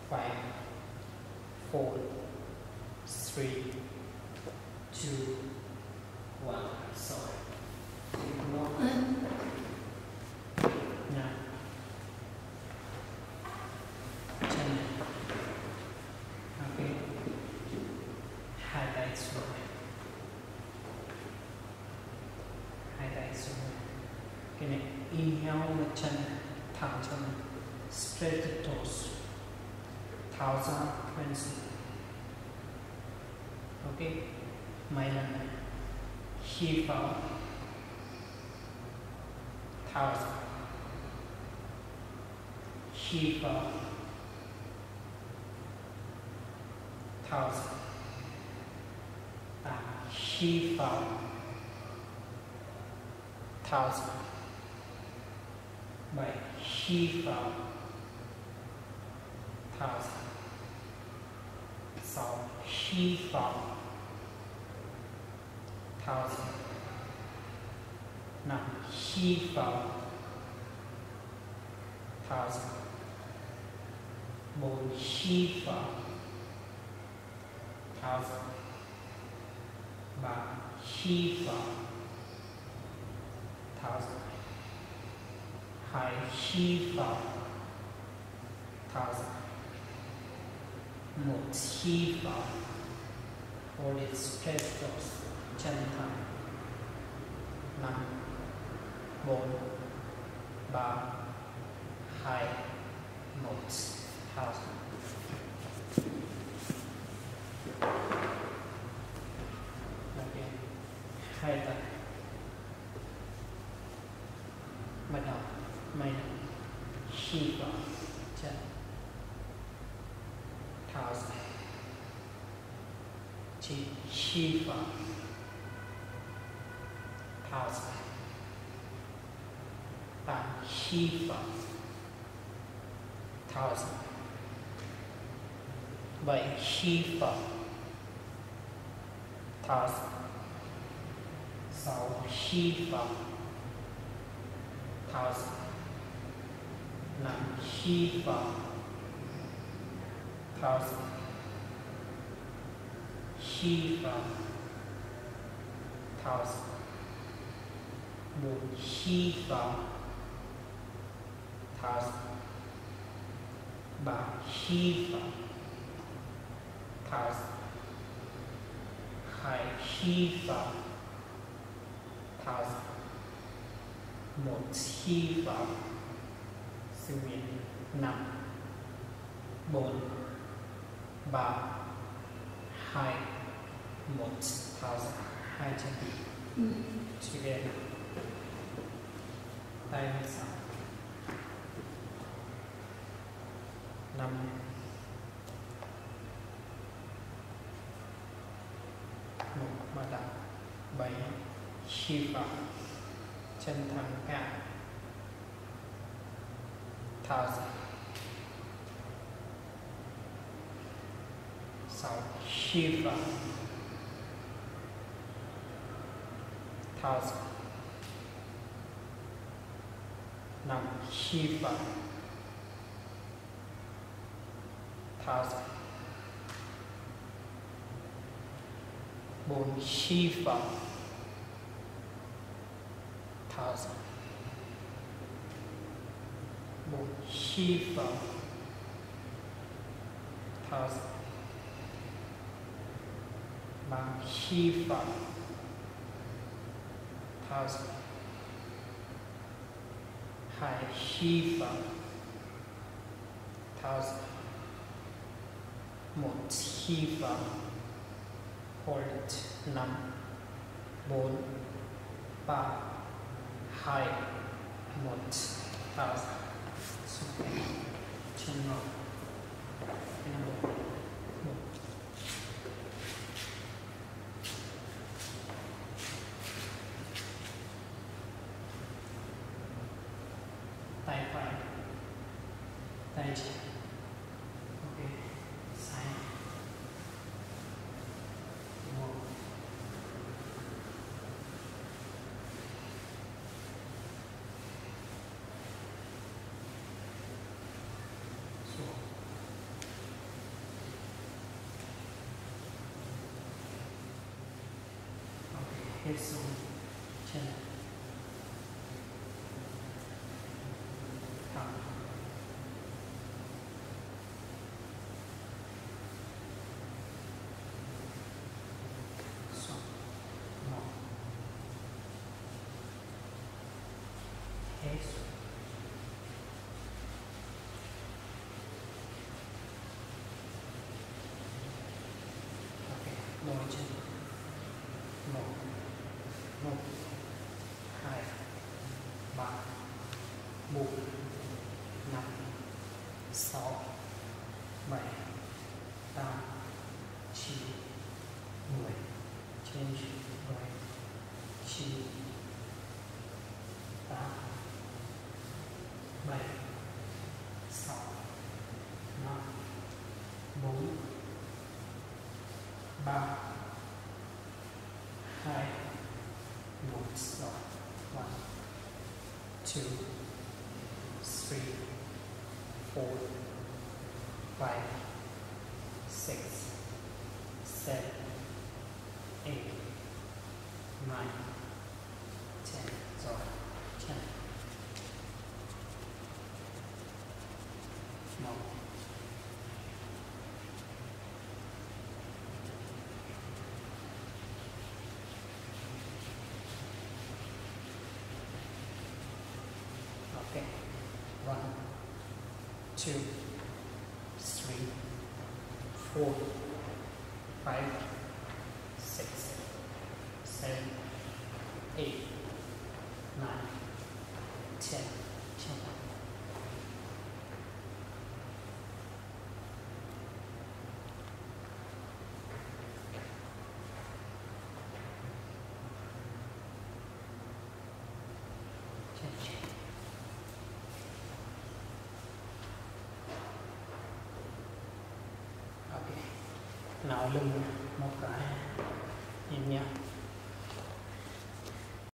5, 4, 3, 2, 1. Sorry. Now, chân okay. Hai tay xuống, cái này inhale một chân thẳng chân, straight the toes, tháo ra pencil. Ok, mấy lần này hít vào, tháo ra, hít vào, tháo ra, và hít vào, tháo ra, 7 hít vào, tháo ra, 6 hít vào, tháo ra, 5 hít vào, tháo ra, 4 hít vào, tháo ra, 3 hít vào, tháo ra, 2 hít vào, tháo ra, 1 hít vào, hold it straight toes, chân thẳng, 5, 4, 3, 2, 1, tháo ra. Ok, hai tay bắt đầu mấy lần hít vào chân, tháo ra, 9 hít vào, tháo ra, 8 hít vào, tháo ra, 7 hít vào, tháo ra, 6 hít vào, tháo ra, 5 hít vào, tháo ra, hít vào, tháo ra, 4 hít vào, tháo ra, 3 hít vào, tháo ra, 2 hít vào, tháo ra, 1 hít vào, giữ nguyên, 5, 4, 3, 2, 1, tháo ra, hai chân together, tay lên sau, 5, 1 bắt đầu, 7 hít vào, chân thẳng cao, tháo ra, 6 hít vào, tháo ra, 5 hít vào, tháo ra, 4 hít vào, tháo ra, 1 hít vào, tháo ra, 3 hít vào, tháo ra, 2 hít vào, tháo ra, 1 hít vào, hold it, 5, 4, 3, 2, 1, tháo ra, chân ngọc, 5, 1, tay phải, tay trái, ok, sai, 1, xuống, hết xuống chân thẳng xuống một hết xuống đôi chân một một hai ba bốn năm sáu bảy tám chín mười change right chín tám bảy sáu năm bốn ba hai một stop 1 2 3 4 5 6 7 8 9 10 rồi chân một okay 1 2 3 4 5 6 7 8 9 10 chân ok nào lưng một cái nhẹ nhàng